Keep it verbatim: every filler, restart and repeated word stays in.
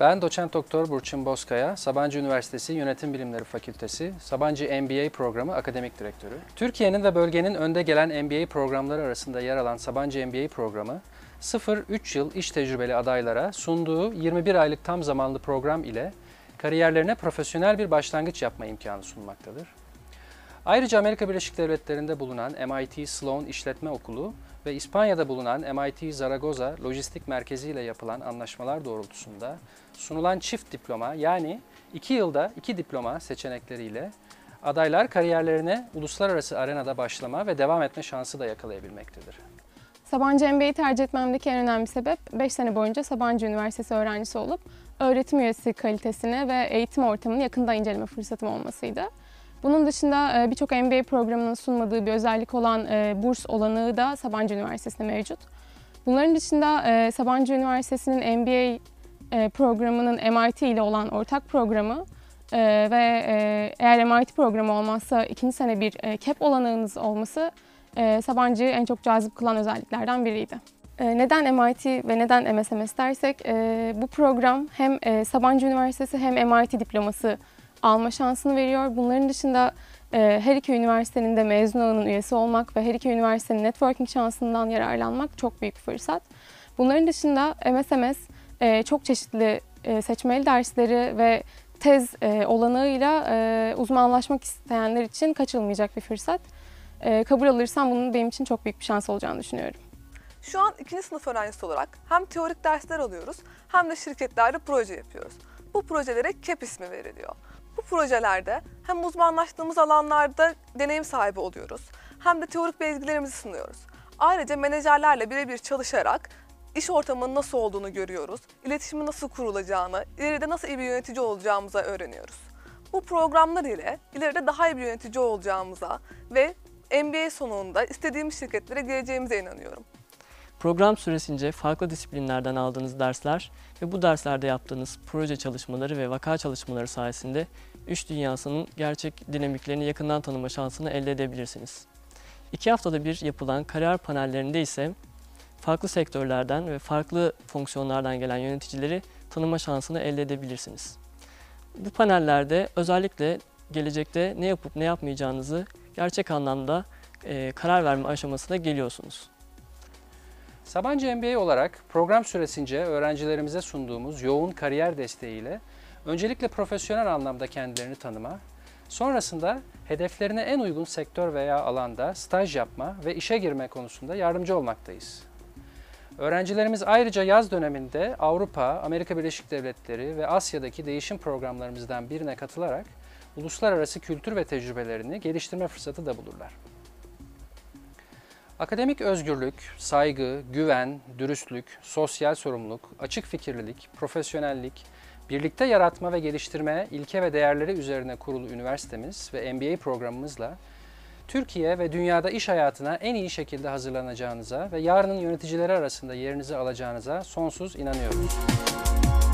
Ben Doçent Doktor Burçin Bozkaya, Sabancı Üniversitesi Yönetim Bilimleri Fakültesi, Sabancı M B A Programı Akademik Direktörü. Türkiye'nin ve bölgenin önde gelen M B A programları arasında yer alan Sabancı M B A Programı, sıfır üç yıl iş tecrübeli adaylara sunduğu yirmi bir aylık tam zamanlı program ile kariyerlerine profesyonel bir başlangıç yapma imkanı sunmaktadır. Ayrıca Amerika Birleşik Devletleri'nde bulunan M I T Sloan İşletme Okulu ve İspanya'da bulunan M I T Zaragoza Lojistik Merkezi ile yapılan anlaşmalar doğrultusunda sunulan çift diploma, yani iki yılda iki diploma seçenekleriyle adaylar kariyerlerine uluslararası arenada başlama ve devam etme şansı da yakalayabilmektedir. Sabancı M B A'yi tercih etmemdeki en önemli sebep beş sene boyunca Sabancı Üniversitesi öğrencisi olup öğretim üyesi kalitesini ve eğitim ortamını yakından inceleme fırsatım olmasıydı. Bunun dışında birçok M B A programının sunmadığı bir özellik olan burs olanağı da Sabancı Üniversitesi'nde mevcut. Bunların dışında Sabancı Üniversitesi'nin M B A programının M I T ile olan ortak programı ve eğer M I T programı olmazsa ikinci sene bir C A P olanağınız olması Sabancı'yı en çok cazip kılan özelliklerden biriydi. Neden M I T ve neden M S M S dersek, bu program hem Sabancı Üniversitesi hem M I T diploması alma şansını veriyor. Bunların dışında her iki üniversitenin de mezun ağının üyesi olmak ve her iki üniversitenin networking şansından yararlanmak çok büyük bir fırsat. Bunların dışında M S M S çok çeşitli seçmeli dersleri ve tez olanağıyla uzmanlaşmak isteyenler için kaçırılmayacak bir fırsat. Kabul alırsam bunun benim için çok büyük bir şans olacağını düşünüyorum. Şu an ikinci sınıf öğrencisi olarak hem teorik dersler alıyoruz hem de şirketlerde proje yapıyoruz. Bu projelere C A P ismi veriliyor. Bu projelerde hem uzmanlaştığımız alanlarda deneyim sahibi oluyoruz hem de teorik bilgilerimizi sunuyoruz. Ayrıca menajerlerle birebir çalışarak iş ortamının nasıl olduğunu görüyoruz, iletişimin nasıl kurulacağını, ileride nasıl iyi bir yönetici olacağımıza öğreniyoruz. Bu programlar ile ileride daha iyi bir yönetici olacağımıza ve M B A sonunda istediğimiz şirketlere geleceğimize inanıyorum. Program süresince farklı disiplinlerden aldığınız dersler ve bu derslerde yaptığınız proje çalışmaları ve vaka çalışmaları sayesinde iş dünyasının gerçek dinamiklerini yakından tanıma şansını elde edebilirsiniz. İki haftada bir yapılan kariyer panellerinde ise farklı sektörlerden ve farklı fonksiyonlardan gelen yöneticileri tanıma şansını elde edebilirsiniz. Bu panellerde özellikle gelecekte ne yapıp ne yapmayacağınızı gerçek anlamda e, karar verme aşamasına geliyorsunuz. Sabancı M B A olarak program süresince öğrencilerimize sunduğumuz yoğun kariyer desteğiyle öncelikle profesyonel anlamda kendilerini tanıma, sonrasında hedeflerine en uygun sektör veya alanda staj yapma ve işe girme konusunda yardımcı olmaktayız. Öğrencilerimiz ayrıca yaz döneminde Avrupa, Amerika Birleşik Devletleri ve Asya'daki değişim programlarımızdan birine katılarak uluslararası kültür ve tecrübelerini geliştirme fırsatı da bulurlar. Akademik özgürlük, saygı, güven, dürüstlük, sosyal sorumluluk, açık fikirlilik, profesyonellik, birlikte yaratma ve geliştirme ilke ve değerleri üzerine kurulu üniversitemiz ve M B A programımızla Türkiye ve dünyada iş hayatına en iyi şekilde hazırlanacağınıza ve yarının yöneticileri arasında yerinizi alacağınıza sonsuz inanıyoruz.